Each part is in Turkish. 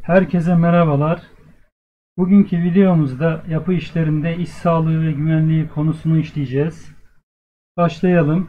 Herkese merhabalar. Bugünkü videomuzda yapı işlerinde iş sağlığı ve güvenliği konusunu işleyeceğiz. Başlayalım.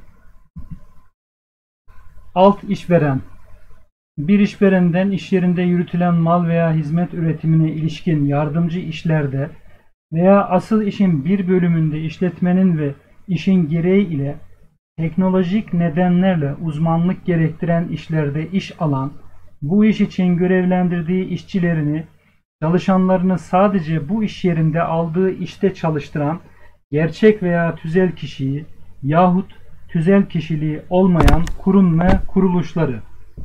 Alt işveren. Bir işverenden iş yerinde yürütülen mal veya hizmet üretimine ilişkin yardımcı işlerde veya asıl işin bir bölümünde işletmenin ve işin gereği ile teknolojik nedenlerle uzmanlık gerektiren işlerde iş alan, bu iş için görevlendirdiği işçilerini, çalışanlarını sadece bu iş yerinde aldığı işte çalıştıran gerçek veya tüzel kişiyi yahut tüzel kişiliği olmayan kurum ve kuruluşları.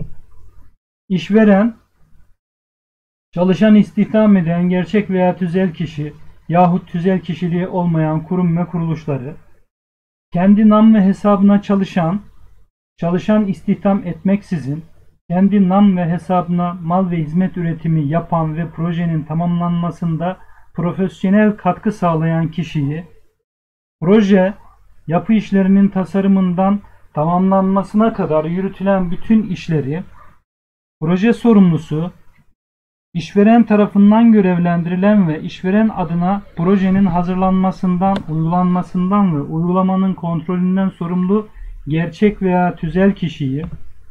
İşveren, çalışan istihdam eden gerçek veya tüzel kişi yahut tüzel kişiliği olmayan kurum ve kuruluşları, kendi nam ve hesabına çalışan istihdam etmeksizin, kendi nam ve hesabına mal ve hizmet üretimi yapan ve projenin tamamlanmasında profesyonel katkı sağlayan kişiyi, proje, yapı işlerinin tasarımından tamamlanmasına kadar yürütülen bütün işleri, proje sorumlusu, işveren tarafından görevlendirilen ve işveren adına projenin hazırlanmasından, uygulanmasından ve uygulamanın kontrolünden sorumlu gerçek veya tüzel kişiyi,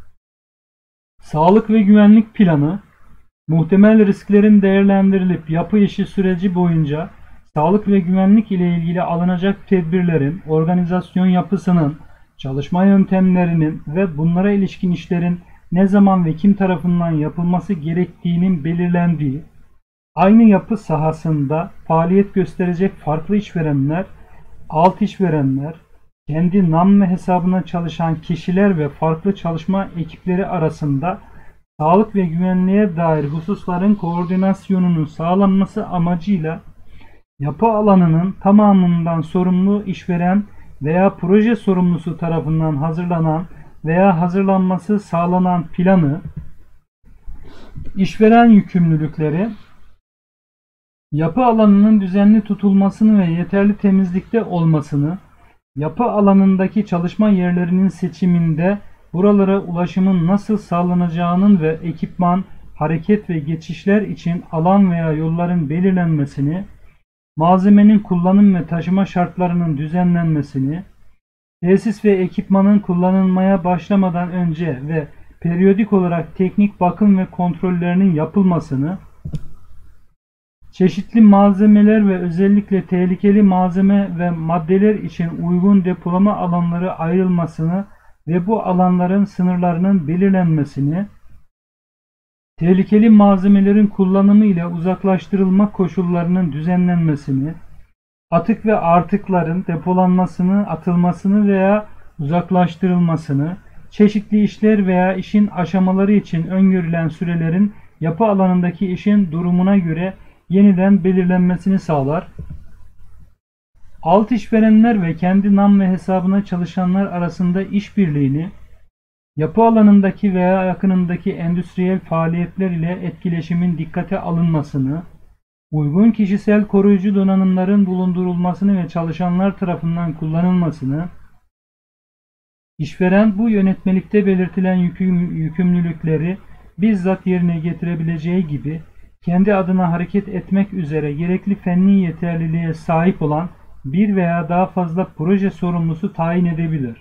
sağlık ve güvenlik planı, muhtemel risklerin değerlendirilip yapı işi süreci boyunca sağlık ve güvenlik ile ilgili alınacak tedbirlerin, organizasyon yapısının, çalışma yöntemlerinin ve bunlara ilişkin işlerin ne zaman ve kim tarafından yapılması gerektiğinin belirlendiği, aynı yapı sahasında faaliyet gösterecek farklı işverenler, alt işverenler, kendi nam ve hesabına çalışan kişiler ve farklı çalışma ekipleri arasında sağlık ve güvenliğe dair hususların koordinasyonunun sağlanması amacıyla yapı alanının tamamından sorumlu işveren veya proje sorumlusu tarafından hazırlanan veya hazırlanması sağlanan planı, işveren yükümlülükleri, yapı alanının düzenli tutulmasını ve yeterli temizlikte olmasını, yapı alanındaki çalışma yerlerinin seçiminde buralara ulaşımın nasıl sağlanacağının ve ekipman, hareket ve geçişler için alan veya yolların belirlenmesini, malzemenin kullanım ve taşıma şartlarının düzenlenmesini, tesis ve ekipmanın kullanılmaya başlamadan önce ve periyodik olarak teknik bakım ve kontrollerinin yapılmasını, çeşitli malzemeler ve özellikle tehlikeli malzeme ve maddeler için uygun depolama alanları ayrılmasını ve bu alanların sınırlarının belirlenmesini, tehlikeli malzemelerin kullanımı ile uzaklaştırılma koşullarının düzenlenmesini, atık ve artıkların depolanmasını, atılmasını veya uzaklaştırılmasını, çeşitli işler veya işin aşamaları için öngörülen sürelerin yapı alanındaki işin durumuna göre yeniden belirlenmesini sağlar. Alt işverenler ve kendi nam ve hesabına çalışanlar arasında işbirliğini, yapı alanındaki veya yakınındaki endüstriyel faaliyetler ile etkileşimin dikkate alınmasını, uygun kişisel koruyucu donanımların bulundurulmasını ve çalışanlar tarafından kullanılmasını, işveren bu yönetmelikte belirtilen yükümlülükleri bizzat yerine getirebileceği gibi kendi adına hareket etmek üzere gerekli fenli yeterliliğe sahip olan bir veya daha fazla proje sorumlusu tayin edebilir.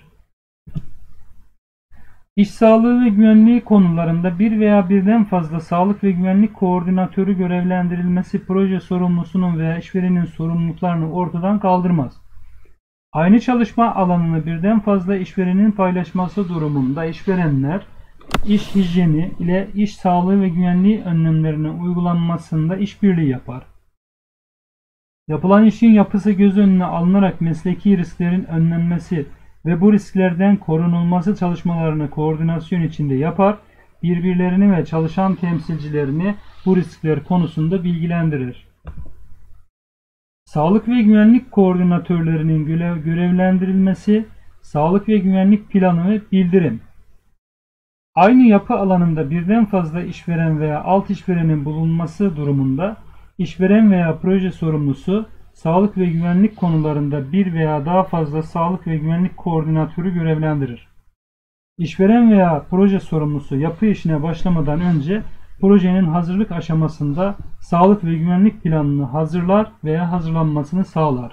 İş sağlığı ve güvenliği konularında bir veya birden fazla sağlık ve güvenlik koordinatörü görevlendirilmesi proje sorumlusunun veya işverenin sorumluluklarını ortadan kaldırmaz. Aynı çalışma alanını birden fazla işverenin paylaşması durumunda işverenler, iş hijyeni ile iş sağlığı ve güvenliği önlemlerinin uygulanmasında işbirliği yapar. Yapılan işin yapısı göz önüne alınarak mesleki risklerin önlenmesi ve bu risklerden korunulması çalışmalarını koordinasyon içinde yapar, birbirlerini ve çalışan temsilcilerini bu riskler konusunda bilgilendirir. Sağlık ve güvenlik koordinatörlerinin görevlendirilmesi, sağlık ve güvenlik planı ve bildirim. Aynı yapı alanında birden fazla işveren veya alt işverenin bulunması durumunda, işveren veya proje sorumlusu, sağlık ve güvenlik konularında bir veya daha fazla sağlık ve güvenlik koordinatörü görevlendirir. İşveren veya proje sorumlusu yapı işine başlamadan önce projenin hazırlık aşamasında sağlık ve güvenlik planını hazırlar veya hazırlanmasını sağlar.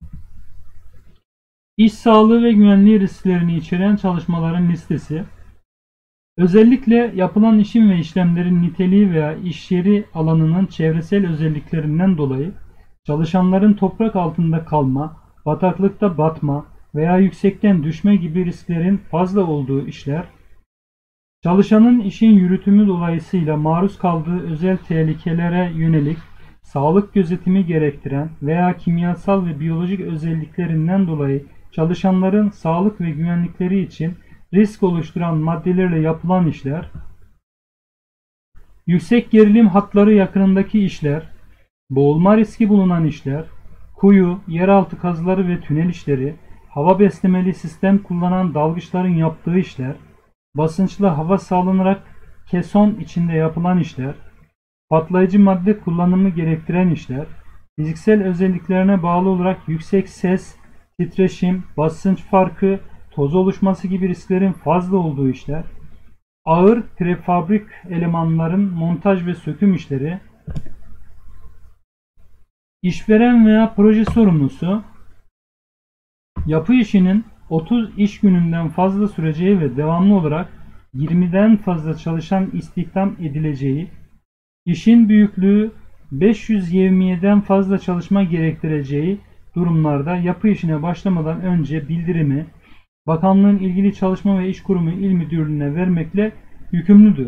İş sağlığı ve güvenliği risklerini içeren çalışmaların listesi, özellikle yapılan işin ve işlemlerin niteliği veya iş yeri alanının çevresel özelliklerinden dolayı çalışanların toprak altında kalma, bataklıkta batma veya yüksekten düşme gibi risklerin fazla olduğu işler, çalışanın işin yürütümü dolayısıyla maruz kaldığı özel tehlikelere yönelik sağlık gözetimi gerektiren veya kimyasal ve biyolojik özelliklerinden dolayı çalışanların sağlık ve güvenlikleri için risk oluşturan maddelerle yapılan işler, yüksek gerilim hatları yakınındaki işler, boğulma riski bulunan işler, kuyu, yeraltı kazıları ve tünel işleri, hava beslemeli sistem kullanan dalgıçların yaptığı işler, basınçlı hava sağlanarak keson içinde yapılan işler, patlayıcı madde kullanımı gerektiren işler, fiziksel özelliklerine bağlı olarak yüksek ses, titreşim, basınç farkı, toz oluşması gibi risklerin fazla olduğu işler, ağır prefabrik elemanların montaj ve söküm işleri, işveren veya proje sorumlusu, yapı işinin 30 iş gününden fazla süreceği ve devamlı olarak 20'den fazla çalışan istihdam edileceği, işin büyüklüğü 500 yevmiyeden fazla çalışma gerektireceği durumlarda yapı işine başlamadan önce bildirimi bakanlığın ilgili çalışma ve iş kurumu il müdürlüğüne vermekle yükümlüdür.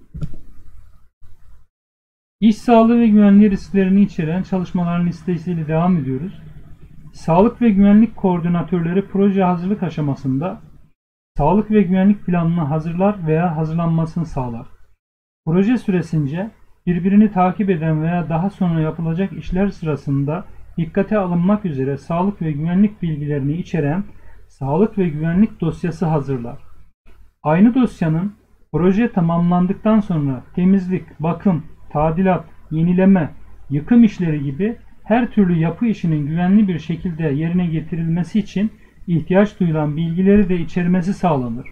İş sağlığı ve güvenliği risklerini içeren çalışmaların listesiyle devam ediyoruz. Sağlık ve güvenlik koordinatörleri proje hazırlık aşamasında sağlık ve güvenlik planını hazırlar veya hazırlanmasını sağlar. Proje süresince birbirini takip eden veya daha sonra yapılacak işler sırasında dikkate alınmak üzere sağlık ve güvenlik bilgilerini içeren sağlık ve güvenlik dosyası hazırlar. Aynı dosyanın proje tamamlandıktan sonra temizlik, bakım, tadilat, yenileme, yıkım işleri gibi her türlü yapı işinin güvenli bir şekilde yerine getirilmesi için ihtiyaç duyulan bilgileri de içermesi sağlanır.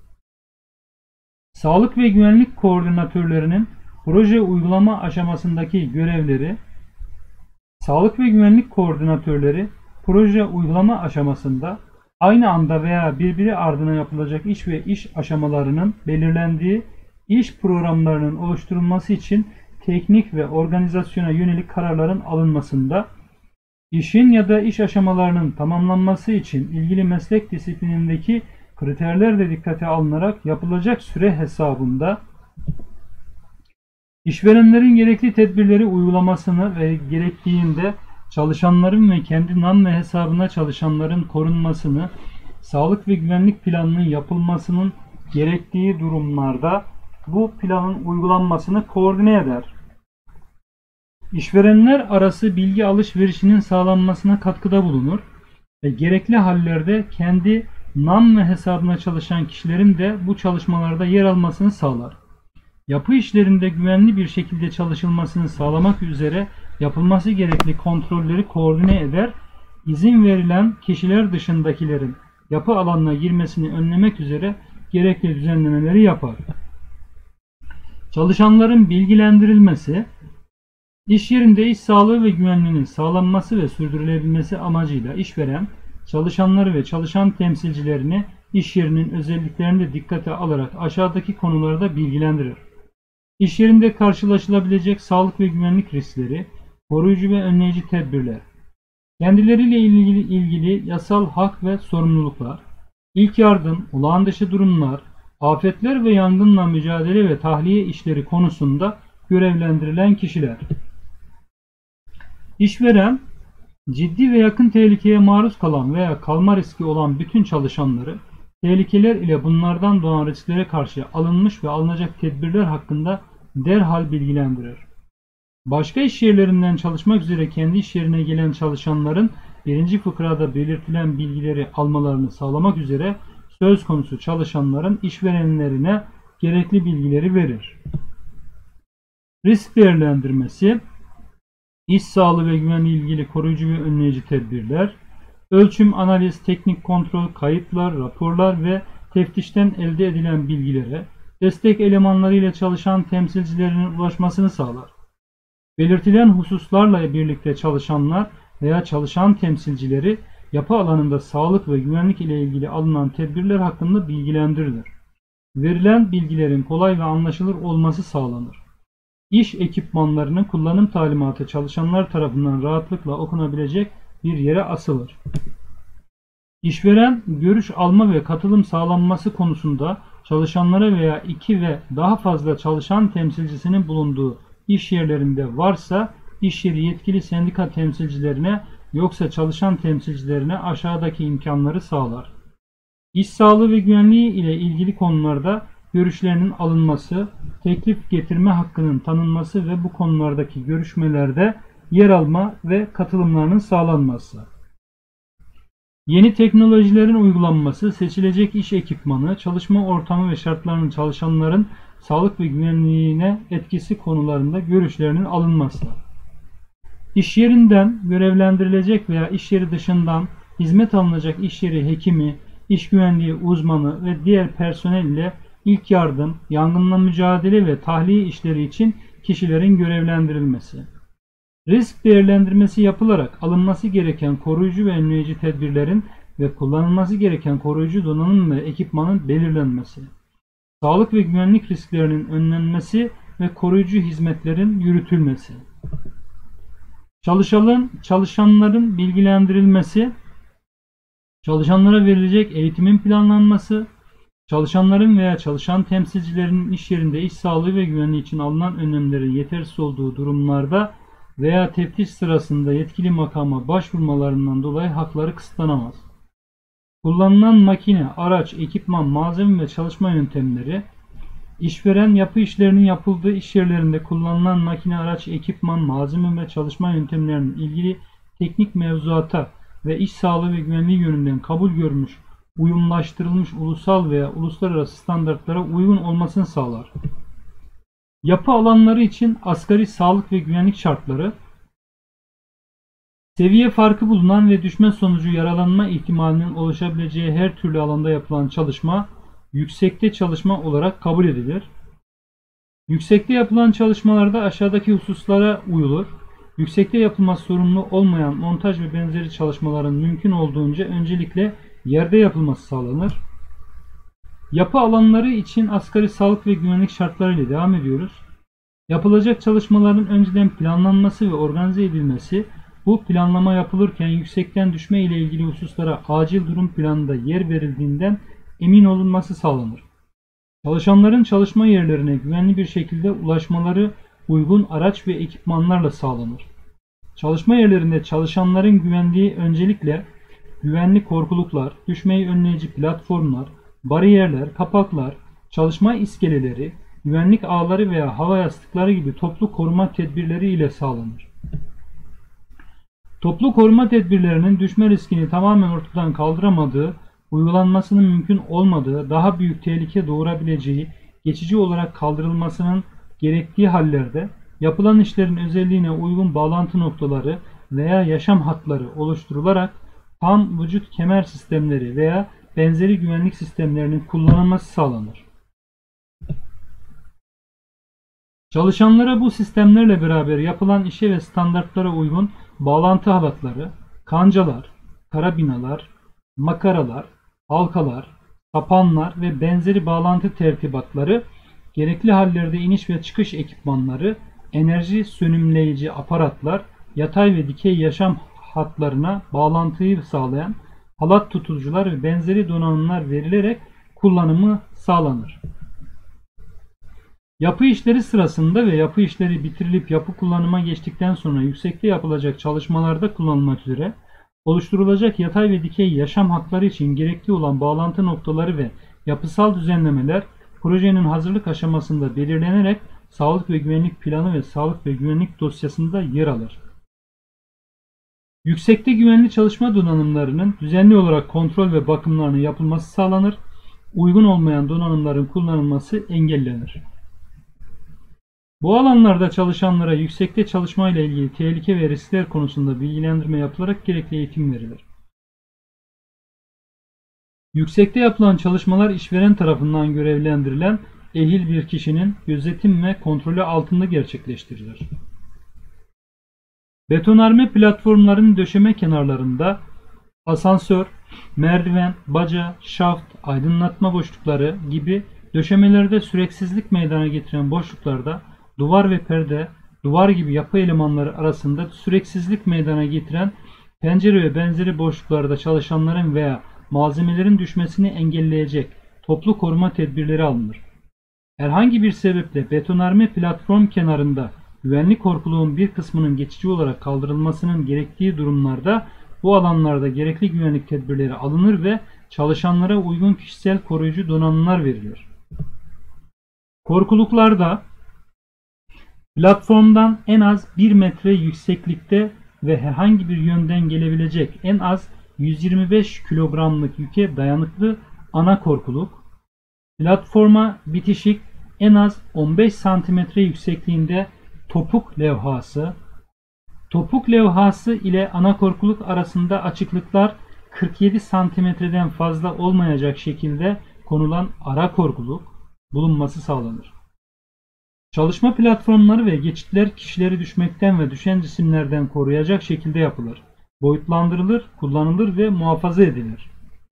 Sağlık ve güvenlik koordinatörlerinin proje uygulama aşamasındaki görevleri, sağlık ve güvenlik koordinatörleri proje uygulama aşamasında aynı anda veya birbiri ardına yapılacak iş ve iş aşamalarının belirlendiği iş programlarının oluşturulması için teknik ve organizasyona yönelik kararların alınmasında, işin ya da iş aşamalarının tamamlanması için ilgili meslek disiplinindeki kriterler de dikkate alınarak yapılacak süre hesabında, işverenlerin gerekli tedbirleri uygulamasını ve gerektiğinde çalışanların ve kendi nam ve hesabına çalışanların korunmasını, sağlık ve güvenlik planının yapılmasının gerektiği durumlarda bu planın uygulanmasını koordine eder. İşverenler arası bilgi alışverişinin sağlanmasına katkıda bulunur ve gerekli hallerde kendi nam ve hesabına çalışan kişilerin de bu çalışmalarda yer almasını sağlar. Yapı işlerinde güvenli bir şekilde çalışılmasını sağlamak üzere yapılması gerekli kontrolleri koordine eder, izin verilen kişiler dışındakilerin yapı alanına girmesini önlemek üzere gerekli düzenlemeleri yapar. Çalışanların bilgilendirilmesi, iş yerinde iş sağlığı ve güvenliğinin sağlanması ve sürdürülebilmesi amacıyla işveren, çalışanları ve çalışan temsilcilerini iş yerinin özelliklerini de dikkate alarak aşağıdaki konularda bilgilendirir. İş yerinde karşılaşılabilecek sağlık ve güvenlik riskleri, koruyucu ve önleyici tedbirler, kendileriyle ilgili yasal hak ve sorumluluklar, ilk yardım, olağan dışı durumlar, afetler ve yangınla mücadele ve tahliye işleri konusunda görevlendirilen kişiler. İşveren, ciddi ve yakın tehlikeye maruz kalan veya kalma riski olan bütün çalışanları, tehlikeler ile bunlardan doğan risklere karşı alınmış ve alınacak tedbirler hakkında derhal bilgilendirir. Başka iş yerlerinden çalışmak üzere kendi iş yerine gelen çalışanların birinci fıkrada belirtilen bilgileri almalarını sağlamak üzere söz konusu çalışanların işverenlerine gerekli bilgileri verir. Risk değerlendirmesi, iş sağlığı ve güvenliği ilgili koruyucu ve önleyici tedbirler, ölçüm, analiz, teknik kontrol, kayıtlar, raporlar ve teftişten elde edilen bilgilere, destek elemanları ile çalışan temsilcilerinin ulaşmasını sağlar. Belirtilen hususlarla birlikte çalışanlar veya çalışan temsilcileri yapı alanında sağlık ve güvenlik ile ilgili alınan tedbirler hakkında bilgilendirilir. Verilen bilgilerin kolay ve anlaşılır olması sağlanır. İş ekipmanlarının kullanım talimatı çalışanlar tarafından rahatlıkla okunabilecek bir yere asılır. İşveren, görüş alma ve katılım sağlanması konusunda çalışanlara veya iki ve daha fazla çalışan temsilcisinin bulunduğu iş yerlerinde varsa iş yeri yetkili sendika temsilcilerine yoksa çalışan temsilcilerine aşağıdaki imkanları sağlar. İş sağlığı ve güvenliği ile ilgili konularda görüşlerinin alınması, teklif getirme hakkının tanınması ve bu konulardaki görüşmelerde yer alma ve katılımlarının sağlanması. Yeni teknolojilerin uygulanması, seçilecek iş ekipmanı, çalışma ortamı ve şartlarının çalışanların sağlık ve güvenliğine etkisi konularında görüşlerinin alınması. İş yerinden görevlendirilecek veya iş yeri dışından hizmet alınacak iş yeri hekimi, iş güvenliği uzmanı ve diğer personel ile ilk yardım, yangınla mücadele ve tahliye işleri için kişilerin görevlendirilmesi. Risk değerlendirmesi yapılarak alınması gereken koruyucu ve önleyici tedbirlerin ve kullanılması gereken koruyucu donanım ve ekipmanın belirlenmesi. Sağlık ve güvenlik risklerinin önlenmesi ve koruyucu hizmetlerin yürütülmesi. Çalışanların bilgilendirilmesi, çalışanlara verilecek eğitimin planlanması, çalışanların veya çalışan temsilcilerinin iş yerinde iş sağlığı ve güvenliği için alınan önlemlerin yetersiz olduğu durumlarda veya teftiş sırasında yetkili makama başvurmalarından dolayı hakları kısıtlanamaz. Kullanılan makine, araç, ekipman, malzeme ve çalışma yöntemleri, işveren yapı işlerinin yapıldığı iş yerlerinde kullanılan makine, araç, ekipman, malzeme ve çalışma yöntemlerinin ilgili teknik mevzuata ve iş sağlığı ve güvenliği yönünden kabul görmüş, uyumlaştırılmış ulusal veya uluslararası standartlara uygun olmasını sağlar. Yapı alanları için asgari sağlık ve güvenlik şartları, seviye farkı bulunan ve düşme sonucu yaralanma ihtimalinin oluşabileceği her türlü alanda yapılan çalışma, yüksekte çalışma olarak kabul edilir. Yüksekte yapılan çalışmalarda aşağıdaki hususlara uyulur. Yüksekte yapılması sorumlu olmayan montaj ve benzeri çalışmaların mümkün olduğunca öncelikle yerde yapılması sağlanır. Yapı alanları için asgari sağlık ve güvenlik şartları ile devam ediyoruz. Yapılacak çalışmaların önceden planlanması ve organize edilmesi, bu planlama yapılırken yüksekten düşme ile ilgili hususlara acil durum planında yer verildiğinden emin olunması sağlanır. Çalışanların çalışma yerlerine güvenli bir şekilde ulaşmaları uygun araç ve ekipmanlarla sağlanır. Çalışma yerlerinde çalışanların güvenliği öncelikle güvenli korkuluklar, düşmeyi önleyici platformlar, bariyerler, kapaklar, çalışma iskeleleri, güvenlik ağları veya hava yastıkları gibi toplu koruma tedbirleri ile sağlanır. Toplu koruma tedbirlerinin düşme riskini tamamen ortadan kaldıramadığı, uygulanmasının mümkün olmadığı, daha büyük tehlike doğurabileceği, geçici olarak kaldırılmasının gerektiği hallerde yapılan işlerin özelliğine uygun bağlantı noktaları veya yaşam hatları oluşturularak tam vücut kemer sistemleri veya benzeri güvenlik sistemlerinin kullanılması sağlanır. Çalışanlara bu sistemlerle beraber yapılan işe ve standartlara uygun bağlantı halatları, kancalar, karabinalar, makaralar, halkalar, sapanlar ve benzeri bağlantı tertibatları, gerekli hallerde iniş ve çıkış ekipmanları, enerji sönümleyici aparatlar, yatay ve dikey yaşam hatlarına bağlantıyı sağlayan halat tutucular ve benzeri donanımlar verilerek kullanımı sağlanır. Yapı işleri sırasında ve yapı işleri bitirilip yapı kullanıma geçtikten sonra yüksekte yapılacak çalışmalarda kullanılmak üzere oluşturulacak yatay ve dikey yaşam hatları için gerekli olan bağlantı noktaları ve yapısal düzenlemeler projenin hazırlık aşamasında belirlenerek sağlık ve güvenlik planı ve sağlık ve güvenlik dosyasında yer alır. Yüksekte güvenli çalışma donanımlarının düzenli olarak kontrol ve bakımlarının yapılması sağlanır. Uygun olmayan donanımların kullanılması engellenir. Bu alanlarda çalışanlara yüksekte çalışma ile ilgili tehlike ve riskler konusunda bilgilendirme yapılarak gerekli eğitim verilir. Yüksekte yapılan çalışmalar işveren tarafından görevlendirilen ehil bir kişinin gözetim ve kontrolü altında gerçekleştirilir. Betonarme platformların döşeme kenarlarında asansör, merdiven, baca, şaft, aydınlatma boşlukları gibi döşemelerde süreksizlik meydana getiren boşluklarda duvar ve perde, duvar gibi yapı elemanları arasında süreksizlik meydana getiren pencere ve benzeri boşluklarda çalışanların veya malzemelerin düşmesini engelleyecek toplu koruma tedbirleri alınır. Herhangi bir sebeple betonarme platform kenarında güvenlik korkuluğun bir kısmının geçici olarak kaldırılmasının gerektiği durumlarda bu alanlarda gerekli güvenlik tedbirleri alınır ve çalışanlara uygun kişisel koruyucu donanımlar verilir. Korkuluklarda platformdan en az 1 metre yükseklikte ve herhangi bir yönden gelebilecek en az 125 kilogramlık yüke dayanıklı ana korkuluk, platforma bitişik en az 15 santimetre yüksekliğinde topuk levhası, topuk levhası ile ana korkuluk arasında açıklıklar 47 santimetreden fazla olmayacak şekilde konulan ara korkuluk bulunması sağlanır. Çalışma platformları ve geçitler kişileri düşmekten ve düşen cisimlerden koruyacak şekilde yapılır. Boyutlandırılır, kullanılır ve muhafaza edilir.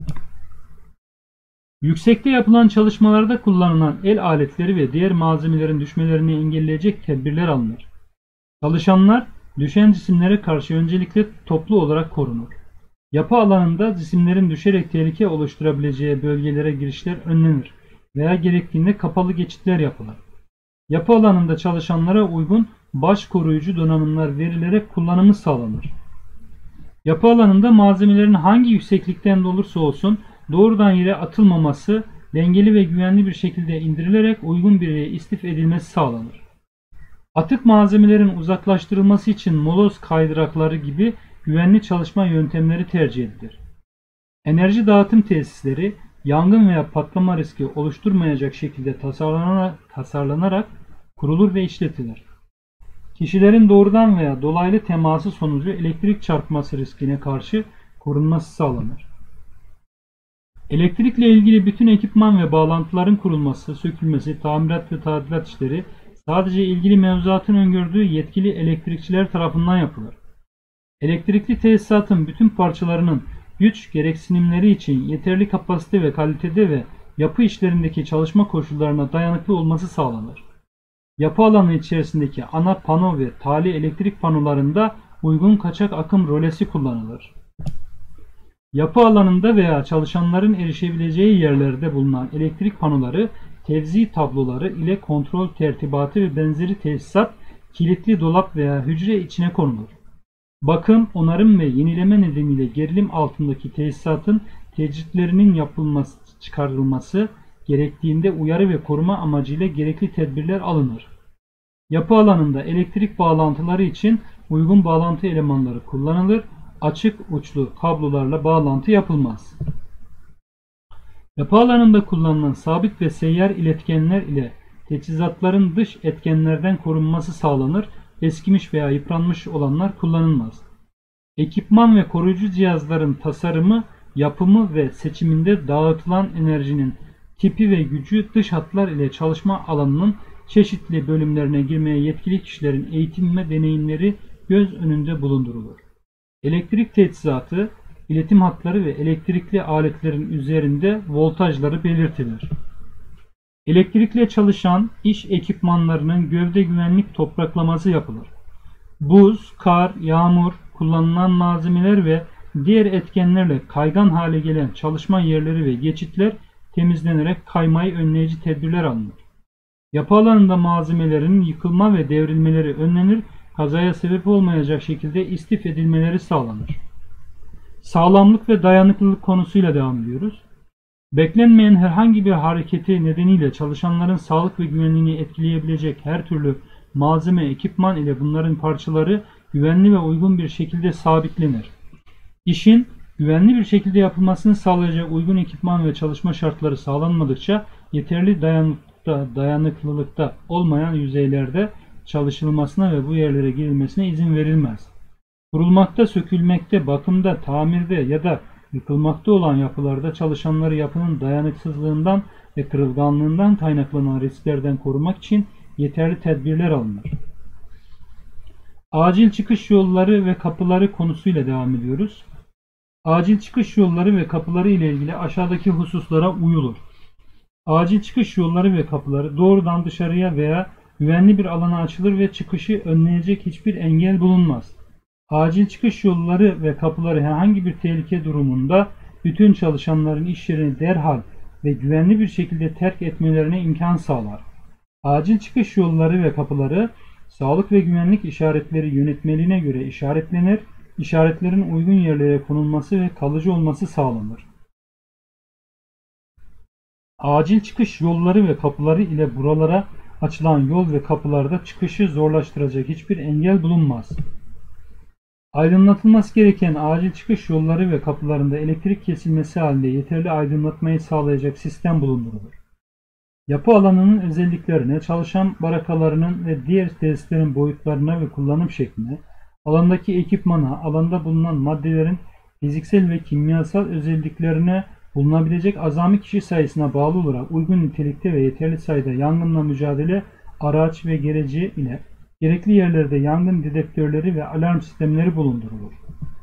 Yüksekte yapılan çalışmalarda kullanılan el aletleri ve diğer malzemelerin düşmelerini engelleyecek tedbirler alınır. Çalışanlar düşen cisimlere karşı öncelikle toplu olarak korunur. Yapı alanında cisimlerin düşerek tehlike oluşturabileceği bölgelere girişler önlenir veya gerektiğinde kapalı geçitler yapılır. Yapı alanında çalışanlara uygun baş koruyucu donanımlar verilerek kullanımı sağlanır. Yapı alanında malzemelerin hangi yükseklikten de olursa olsun doğrudan yere atılmaması, dengeli ve güvenli bir şekilde indirilerek uygun bir yere istif edilmesi sağlanır. Atık malzemelerin uzaklaştırılması için moloz kaydırakları gibi güvenli çalışma yöntemleri tercih edilir. Enerji dağıtım tesisleri yangın veya patlama riski oluşturmayacak şekilde tasarlanarak kurulur ve işletilir. Kişilerin doğrudan veya dolaylı teması sonucu elektrik çarpması riskine karşı korunması sağlanır. Elektrikle ilgili bütün ekipman ve bağlantıların kurulması, sökülmesi, tamirat ve tadilat işleri sadece ilgili mevzuatın öngördüğü yetkili elektrikçiler tarafından yapılır. Elektrikli tesisatın bütün parçalarının güç gereksinimleri için yeterli kapasite ve kalitede ve yapı işlerindeki çalışma koşullarına dayanıklı olması sağlanır. Yapı alanı içerisindeki ana pano ve tali elektrik panolarında uygun kaçak akım rölesi kullanılır. Yapı alanında veya çalışanların erişebileceği yerlerde bulunan elektrik panoları, tevzi tabloları ile kontrol tertibatı ve benzeri tesisat kilitli dolap veya hücre içine konulur. Bakım, onarım ve yenileme nedeniyle gerilim altındaki tesisatın tecritlerinin yapılması, çıkarılması gerektiğinde uyarı ve koruma amacıyla gerekli tedbirler alınır. Yapı alanında elektrik bağlantıları için uygun bağlantı elemanları kullanılır. Açık uçlu kablolarla bağlantı yapılmaz. Yapı alanında kullanılan sabit ve seyyar iletkenler ile teçhizatların dış etkenlerden korunması sağlanır. Eskimiş veya yıpranmış olanlar kullanılmaz. Ekipman ve koruyucu cihazların tasarımı, yapımı ve seçiminde dağıtılan enerjinin tipi ve gücü dış hatlar ile çalışma alanının çeşitli bölümlerine girmeye yetkili kişilerin eğitim ve deneyimleri göz önünde bulundurulur. Elektrik teçhizatı, iletim hatları ve elektrikli aletlerin üzerinde voltajları belirtilir. Elektrikle çalışan iş ekipmanlarının gövde güvenlik topraklaması yapılır. Buz, kar, yağmur, kullanılan malzemeler ve diğer etkenlerle kaygan hale gelen çalışma yerleri ve geçitler temizlenerek kaymayı önleyici tedbirler alınır. Yapı alanında malzemelerin yıkılma ve devrilmeleri önlenir, kazaya sebep olmayacak şekilde istif edilmeleri sağlanır. Sağlamlık ve dayanıklılık konusuyla devam ediyoruz. Beklenmeyen herhangi bir hareketi nedeniyle çalışanların sağlık ve güvenliğini etkileyebilecek her türlü malzeme, ekipman ile bunların parçaları güvenli ve uygun bir şekilde sabitlenir. İşin güvenli bir şekilde yapılmasını sağlayacak uygun ekipman ve çalışma şartları sağlanmadıkça yeterli dayanıklılıkta olmayan yüzeylerde çalışılmasına ve bu yerlere girilmesine izin verilmez. Kurulmakta, sökülmekte, bakımda, tamirde ya da yıkılmakta olan yapılarda çalışanları yapının dayanıksızlığından ve kırılganlığından kaynaklanan risklerden korumak için yeterli tedbirler alınır. Acil çıkış yolları ve kapıları konusuyla devam ediyoruz. Acil çıkış yolları ve kapıları ile ilgili aşağıdaki hususlara uyulur. Acil çıkış yolları ve kapıları doğrudan dışarıya veya güvenli bir alana açılır ve çıkışı önleyecek hiçbir engel bulunmaz. Acil çıkış yolları ve kapıları herhangi bir tehlike durumunda bütün çalışanların iş yerini derhal ve güvenli bir şekilde terk etmelerine imkan sağlar. Acil çıkış yolları ve kapıları sağlık ve güvenlik işaretleri yönetmeliğine göre işaretlenir, işaretlerin uygun yerlere konulması ve kalıcı olması sağlanır. Acil çıkış yolları ve kapıları ile buralara açılan yol ve kapılarda çıkışı zorlaştıracak hiçbir engel bulunmaz. Aydınlatılması gereken acil çıkış yolları ve kapılarında elektrik kesilmesi halinde yeterli aydınlatmayı sağlayacak sistem bulundurulur. Yapı alanının özelliklerine, çalışan barakalarının ve diğer tesislerin boyutlarına ve kullanım şekline, alandaki ekipmana, alanda bulunan maddelerin fiziksel ve kimyasal özelliklerine, bulunabilecek azami kişi sayısına bağlı olarak uygun nitelikte ve yeterli sayıda yangınla mücadele araç ve gereci ile gerekli yerlerde yangın dedektörleri ve alarm sistemleri bulundurulur.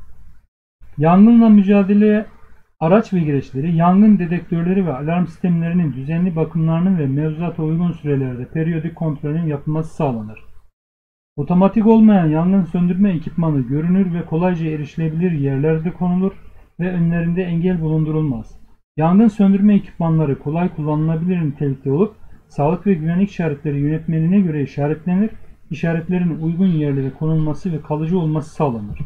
Yangınla mücadele araç ve gereçleri, yangın dedektörleri ve alarm sistemlerinin düzenli bakımlarının ve mevzuata uygun sürelerde periyodik kontrolünün yapılması sağlanır. Otomatik olmayan yangın söndürme ekipmanı görünür ve kolayca erişilebilir yerlerde konulur ve önlerinde engel bulundurulmaz. Yangın söndürme ekipmanları kolay kullanılabilir nitelikte olup, sağlık ve güvenlik işaretleri yönetmeliğine göre işaretlenir, işaretlerin uygun yerlere konulması ve kalıcı olması sağlanır.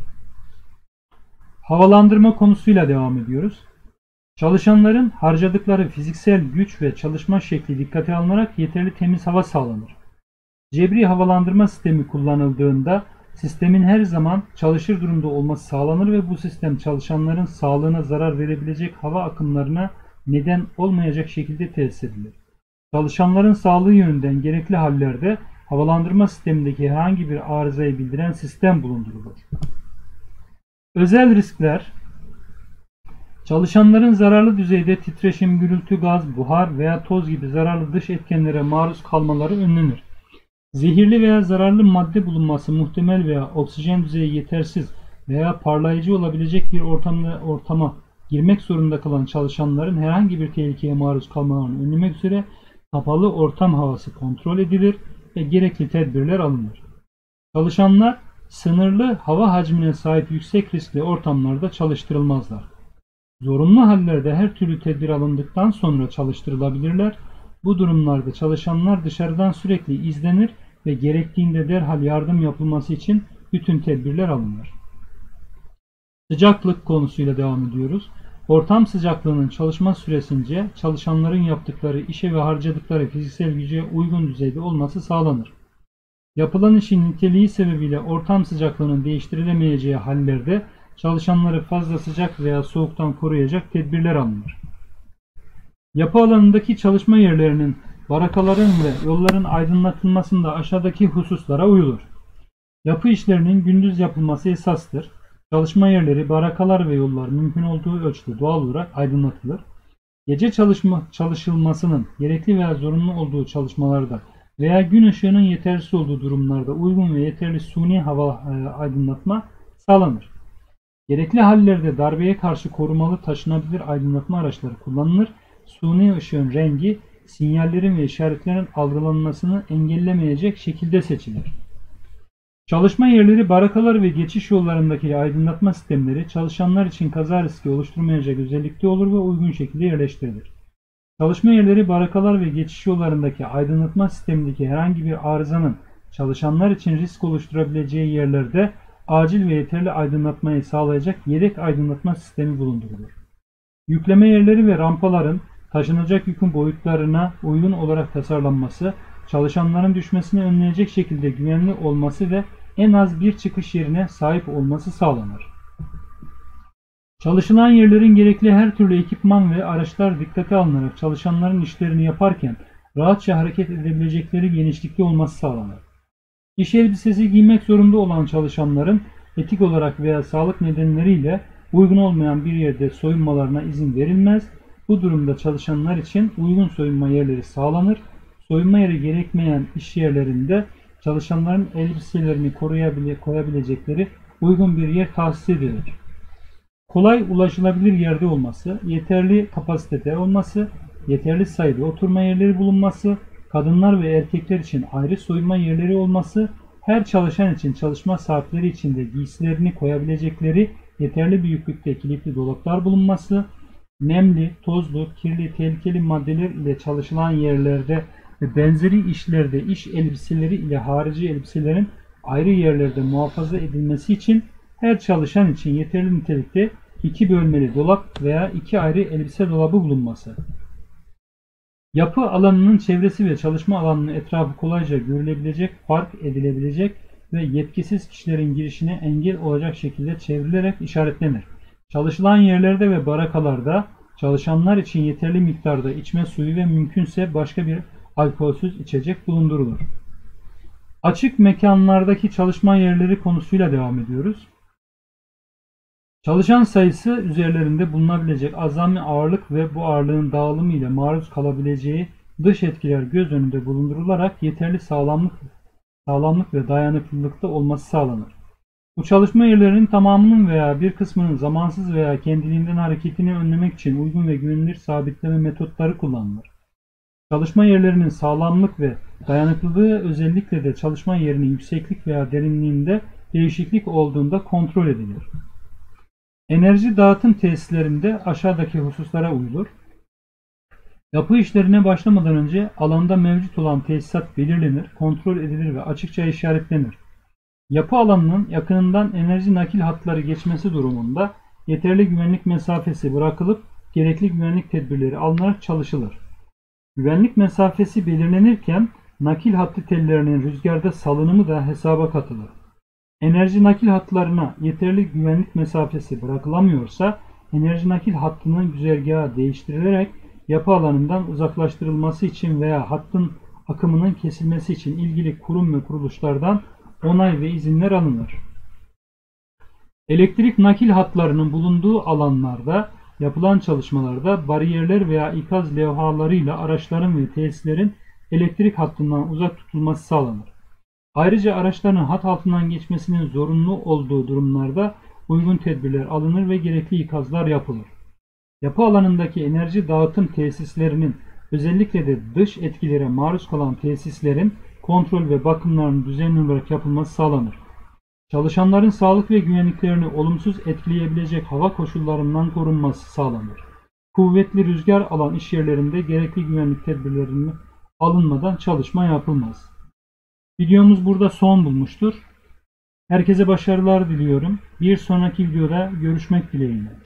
Havalandırma konusuyla devam ediyoruz. Çalışanların harcadıkları fiziksel güç ve çalışma şekli dikkate alınarak yeterli temiz hava sağlanır. Cebri havalandırma sistemi kullanıldığında sistemin her zaman çalışır durumda olması sağlanır ve bu sistem çalışanların sağlığına zarar verebilecek hava akımlarına neden olmayacak şekilde tesis edilir. Çalışanların sağlığı yönünden gerekli hallerde havalandırma sistemindeki herhangi bir arızayı bildiren sistem bulundurulur. Özel riskler, çalışanların zararlı düzeyde titreşim, gürültü, gaz, buhar veya toz gibi zararlı dış etkenlere maruz kalmaları önlenir. Zehirli veya zararlı madde bulunması muhtemel veya oksijen düzeyi yetersiz veya parlayıcı olabilecek bir ortama girmek zorunda kalan çalışanların herhangi bir tehlikeye maruz kalmalarını önlemek üzere kapalı ortam havası kontrol edilir ve gerekli tedbirler alınır. Çalışanlar sınırlı hava hacmine sahip yüksek riskli ortamlarda çalıştırılmazlar. Zorunlu hallerde her türlü tedbir alındıktan sonra çalıştırılabilirler. Bu durumlarda çalışanlar dışarıdan sürekli izlenir ve gerektiğinde derhal yardım yapılması için bütün tedbirler alınır. Sıcaklık konusuyla devam ediyoruz. Ortam sıcaklığının çalışma süresince çalışanların yaptıkları işe ve harcadıkları fiziksel güce uygun düzeyde olması sağlanır. Yapılan işin niteliği sebebiyle ortam sıcaklığının değiştirilemeyeceği hallerde çalışanları fazla sıcak veya soğuktan koruyacak tedbirler alınır. Yapı alanındaki çalışma yerlerinin, barakaların ve yolların aydınlatılmasında aşağıdaki hususlara uyulur. Yapı işlerinin gündüz yapılması esastır. Çalışma yerleri, barakalar ve yollar mümkün olduğu ölçüde doğal olarak aydınlatılır. Gece çalışılmasının gerekli veya zorunlu olduğu çalışmalarda veya gün ışığının yetersiz olduğu durumlarda uygun ve yeterli suni hava aydınlatma sağlanır. Gerekli hallerde darbeye karşı korumalı taşınabilir aydınlatma araçları kullanılır. Suni ışığın rengi, sinyallerin ve işaretlerin algılanmasını engellemeyecek şekilde seçilir. Çalışma yerleri, barakalar ve geçiş yollarındaki aydınlatma sistemleri çalışanlar için kaza riski oluşturmayacak özellikte olur ve uygun şekilde yerleştirilir. Çalışma yerleri, barakalar ve geçiş yollarındaki aydınlatma sistemindeki herhangi bir arızanın çalışanlar için risk oluşturabileceği yerlerde acil ve yeterli aydınlatmayı sağlayacak yedek aydınlatma sistemi bulundurulur. Yükleme yerleri ve rampaların taşınacak yükün boyutlarına uygun olarak tasarlanması, çalışanların düşmesini önleyecek şekilde güvenli olması ve en az bir çıkış yerine sahip olması sağlanır. Çalışılan yerlerin gerekli her türlü ekipman ve araçlar dikkate alınarak çalışanların işlerini yaparken rahatça hareket edebilecekleri genişlikte olması sağlanır. İş elbisesi giymek zorunda olan çalışanların etik olarak veya sağlık nedenleriyle uygun olmayan bir yerde soyunmalarına izin verilmez. Bu durumda çalışanlar için uygun soyunma yerleri sağlanır. Soyunma yeri gerekmeyen iş yerlerinde çalışanların elbiselerini koyabilecekleri uygun bir yer tahsis edilir. Kolay ulaşılabilir yerde olması, yeterli kapasitede olması, yeterli sayıda oturma yerleri bulunması, kadınlar ve erkekler için ayrı soyunma yerleri olması, her çalışan için çalışma saatleri içinde giysilerini koyabilecekleri yeterli büyüklükte kilitli dolaplar bulunması, nemli, tozlu, kirli, tehlikeli maddeler ile çalışılan yerlerde ve benzeri işlerde iş elbiseleri ile harici elbiselerin ayrı yerlerde muhafaza edilmesi için her çalışan için yeterli nitelikte 2 bölmeli dolap veya 2 ayrı elbise dolabı bulunması. Yapı alanının çevresi ve çalışma alanının etrafı kolayca görülebilecek, fark edilebilecek ve yetkisiz kişilerin girişine engel olacak şekilde çevrilerek işaretlenir. Çalışılan yerlerde ve barakalarda çalışanlar için yeterli miktarda içme suyu ve mümkünse başka bir alkolsüz içecek bulundurulur. Açık mekanlardaki çalışma yerleri konusuyla devam ediyoruz. Çalışan sayısı üzerlerinde bulunabilecek azami ağırlık ve bu ağırlığın dağılımı ile maruz kalabileceği dış etkiler göz önünde bulundurularak yeterli sağlamlık ve dayanıklılıkta olması sağlanır. Bu çalışma yerlerinin tamamının veya bir kısmının zamansız veya kendiliğinden hareketini önlemek için uygun ve güvenilir sabitleme metotları kullanılır. Çalışma yerlerinin sağlamlık ve dayanıklılığı özellikle de çalışma yerinin yükseklik veya derinliğinde değişiklik olduğunda kontrol edilir. Enerji dağıtım tesislerinde aşağıdaki hususlara uyulur. Yapı işlerine başlamadan önce alanda mevcut olan tesisat belirlenir, kontrol edilir ve açıkça işaretlenir. Yapı alanının yakınından enerji nakil hatları geçmesi durumunda yeterli güvenlik mesafesi bırakılıp gerekli güvenlik tedbirleri alınarak çalışılır. Güvenlik mesafesi belirlenirken nakil hattı tellerinin rüzgarda salınımı da hesaba katılır. Enerji nakil hatlarına yeterli güvenlik mesafesi bırakılamıyorsa enerji nakil hattının güzergahı değiştirilerek yapı alanından uzaklaştırılması için veya hattın akımının kesilmesi için ilgili kurum ve kuruluşlardan onay ve izinler alınır. Elektrik nakil hatlarının bulunduğu alanlarda yapılan çalışmalarda bariyerler veya ikaz levhalarıyla araçların ve tesislerin elektrik hattından uzak tutulması sağlanır. Ayrıca araçların hat altından geçmesinin zorunlu olduğu durumlarda uygun tedbirler alınır ve gerekli ikazlar yapılır. Yapı alanındaki enerji dağıtım tesislerinin özellikle de dış etkilere maruz kalan tesislerin kontrol ve bakımlarının düzenli olarak yapılması sağlanır. Çalışanların sağlık ve güvenliklerini olumsuz etkileyebilecek hava koşullarından korunması sağlanır. Kuvvetli rüzgar alan iş yerlerinde gerekli güvenlik tedbirlerinin alınmadan çalışma yapılmaz. Videomuz burada son bulmuştur. Herkese başarılar diliyorum. Bir sonraki videoda görüşmek dileğiyle.